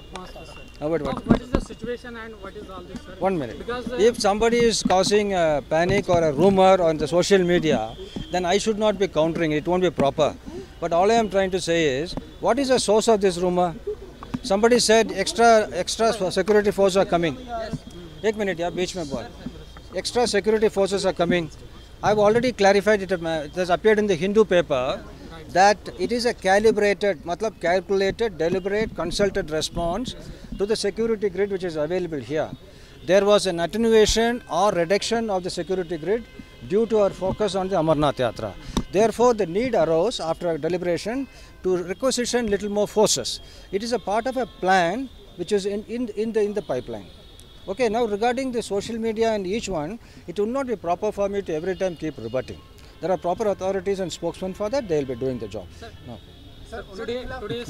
What is the situation and what is all this, sir? 1 minute. Because If somebody is causing a panic or a rumor on the social media, then I should not be countering it. It won't be proper. But all I am trying to say is, what is the source of this rumor? Somebody said extra security forces are coming. Ek minute, yeah, beach mein boy. Extra security forces are coming. I have already clarified it. It has appeared in the Hindu paper that it is a calculated, deliberate, consulted response to the security grid which is available here. There was an attenuation or reduction of the security grid due to our focus on the Amarnath Yatra. Therefore, the need arose after a deliberation to requisition little more forces. It is a part of a plan which is in the pipeline. Okay, now regarding the social media and each one, it will not be proper for me to every time keep rebutting. There are proper authorities and spokesmen for that. They will be doing the job. Sir, no. sir, today,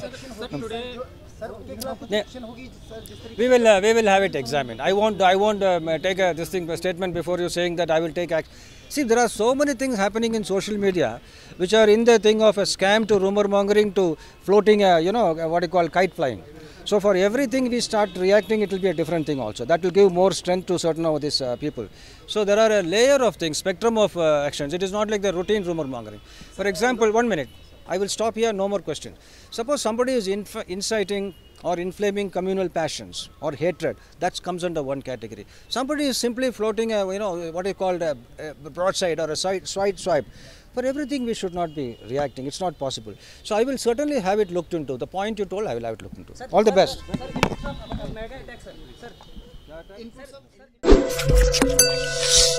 we will have it examined. I won't take a statement before you saying that I will take action. See, there are so many things happening in social media which are in the thing of a scam to rumor mongering to floating what you call kite flying. So for everything we start reacting, it will be a different thing also. That will give more strength to certain of these people. So there are a layer of things, spectrum of actions. It is not like the routine rumor mongering. For example, 1 minute. I will stop here, no more question. Suppose somebody is inciting or inflaming communal passions or hatred, that comes under one category. Somebody is simply floating a, what is called a broadside or a swipe. For everything we should not be reacting, it's not possible. So I will certainly have it looked into. The point you told, I will have it looked into. All the best. Sir,